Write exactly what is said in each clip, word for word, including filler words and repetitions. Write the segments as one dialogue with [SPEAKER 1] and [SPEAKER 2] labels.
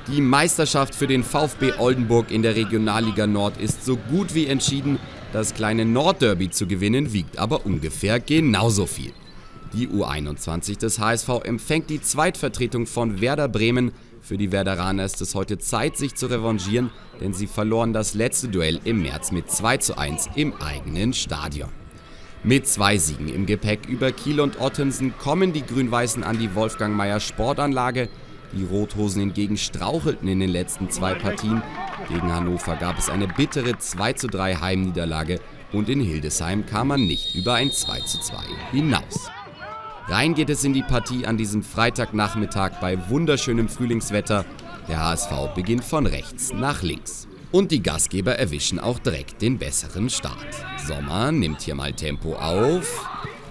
[SPEAKER 1] Die Meisterschaft für den VfB Oldenburg in der Regionalliga Nord ist so gut wie entschieden. Das kleine Nordderby zu gewinnen wiegt aber ungefähr genauso viel. Die U einundzwanzig des H S V empfängt die Zweitvertretung von Werder Bremen. Für die Werderaner ist es heute Zeit, sich zu revanchieren, denn sie verloren das letzte Duell im März mit zwei zu eins im eigenen Stadion. Mit zwei Siegen im Gepäck über Kiel und Ottensen kommen die Grün-Weißen an die Wolfgang-Mayer-Sportanlage. Die Rothosen hingegen strauchelten in den letzten zwei Partien. Gegen Hannover gab es eine bittere zwei zu drei Heimniederlage und in Hildesheim kam man nicht über ein zwei zu zwei hinaus. Rein geht es in die Partie an diesem Freitagnachmittag bei wunderschönem Frühlingswetter. Der H S V beginnt von rechts nach links. Und die Gastgeber erwischen auch direkt den besseren Start. Sommer nimmt hier mal Tempo auf.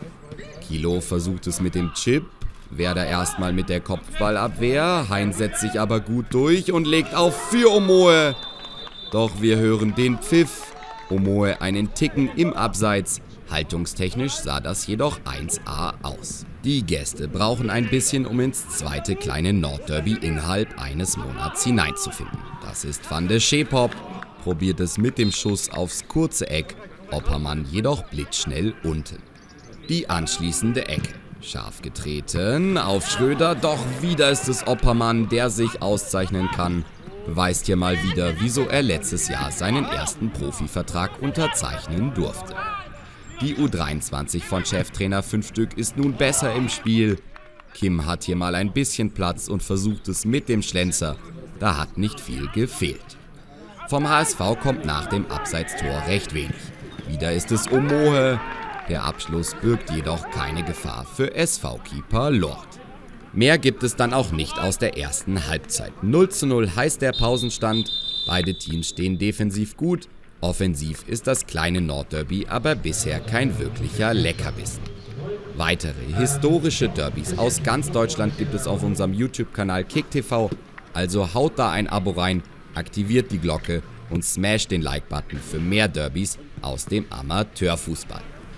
[SPEAKER 1] Kilo versucht es mit dem Chip. Werder erstmal mit der Kopfballabwehr. Heinz setzt sich aber gut durch und legt auf für Omoe. Doch wir hören den Pfiff. Omoe einen Ticken im Abseits. Haltungstechnisch sah das jedoch eins a aus. Die Gäste brauchen ein bisschen, um ins zweite kleine Nordderby innerhalb eines Monats hineinzufinden. Das ist Van de Schepop, probiert es mit dem Schuss aufs kurze Eck, Oppermann jedoch blitzschnell unten. Die anschließende Ecke. Scharf getreten, auf Schröder, doch wieder ist es Oppermann, der sich auszeichnen kann. Beweist hier mal wieder, wieso er letztes Jahr seinen ersten Profivertrag unterzeichnen durfte. Die U dreiundzwanzig von Cheftrainer Fünfstück ist nun besser im Spiel. Kim hat hier mal ein bisschen Platz und versucht es mit dem Schlenzer. Da hat nicht viel gefehlt. Vom H S V kommt nach dem Abseitstor recht wenig. Wieder ist es Omoe. Der Abschluss birgt jedoch keine Gefahr für S V-Keeper Lord. Mehr gibt es dann auch nicht aus der ersten Halbzeit. null zu null heißt der Pausenstand. Beide Teams stehen defensiv gut. Offensiv ist das kleine Nordderby aber bisher kein wirklicher Leckerbissen. Weitere historische Derbys aus ganz Deutschland gibt es auf unserem YouTube-Kanal KickTV. Also haut da ein Abo rein, aktiviert die Glocke und smasht den Like-Button für mehr Derbys aus dem Amateurfußball.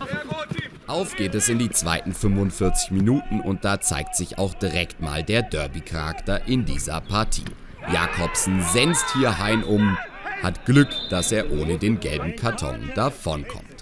[SPEAKER 1] Auf geht es in die zweiten fünfundvierzig Minuten und da zeigt sich auch direkt mal der Derby-Charakter in dieser Partie. Jakobsen senzt hier Hein um, hat Glück, dass er ohne den gelben Karton davonkommt.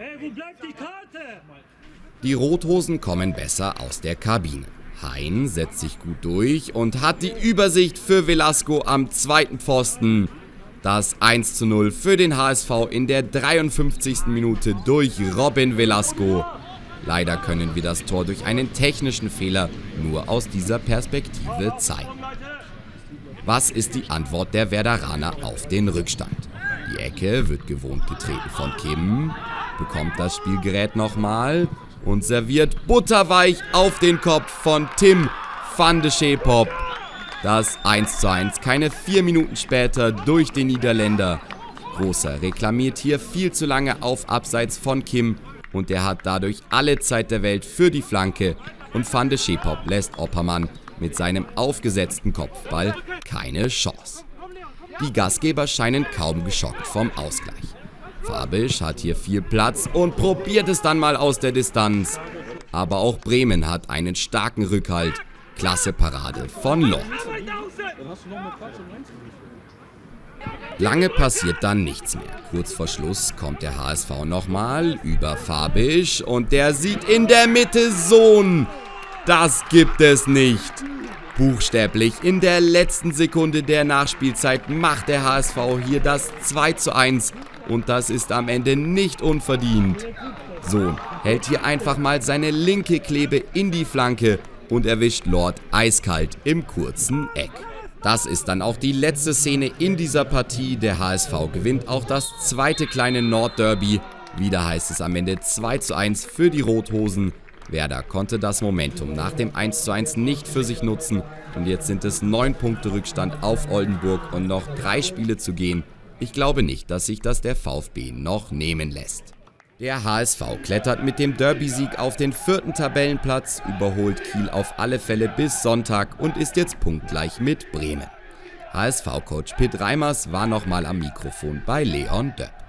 [SPEAKER 1] Die Rothosen kommen besser aus der Kabine. Hein setzt sich gut durch und hat die Übersicht für Velasco am zweiten Pfosten. Das eins zu null für den H S V in der dreiundfünfzigsten Minute durch Robin Velasco. Leider können wir das Tor durch einen technischen Fehler nur aus dieser Perspektive zeigen. Was ist die Antwort der Werderaner auf den Rückstand? Die Ecke wird gewohnt getreten von Kim, bekommt das Spielgerät nochmal und serviert butterweich auf den Kopf von Tim Van de Schepop. Das eins zu eins keine vier Minuten später durch den Niederländer. Großer reklamiert hier viel zu lange auf Abseits von Kim und er hat dadurch alle Zeit der Welt für die Flanke und Van de Schepop lässt Oppermann mit seinem aufgesetzten Kopfball keine Chance. Die Gastgeber scheinen kaum geschockt vom Ausgleich. Fabisch hat hier viel Platz und probiert es dann mal aus der Distanz. Aber auch Bremen hat einen starken Rückhalt. Klasse Parade von Lord. Lange passiert dann nichts mehr. Kurz vor Schluss kommt der H S V nochmal über Fabisch und der sieht in der Mitte Sohn. Das gibt es nicht. Buchstäblich in der letzten Sekunde der Nachspielzeit macht der H S V hier das zwei zu eins und das ist am Ende nicht unverdient. Sohn hält hier einfach mal seine linke Klebe in die Flanke und erwischt Lord eiskalt im kurzen Eck. Das ist dann auch die letzte Szene in dieser Partie. Der H S V gewinnt auch das zweite kleine Nordderby. Wieder heißt es am Ende zwei zu eins für die Rothosen. Werder konnte das Momentum nach dem eins zu eins nicht für sich nutzen und jetzt sind es neun Punkte Rückstand auf Oldenburg und noch drei Spiele zu gehen. Ich glaube nicht, dass sich das der VfB noch nehmen lässt. Der H S V klettert mit dem Derby-Sieg auf den vierten Tabellenplatz, überholt Kiel auf alle Fälle bis Sonntag und ist jetzt punktgleich mit Bremen. H S V-Coach Pitt Reimers war nochmal am Mikrofon bei Leon Döpp.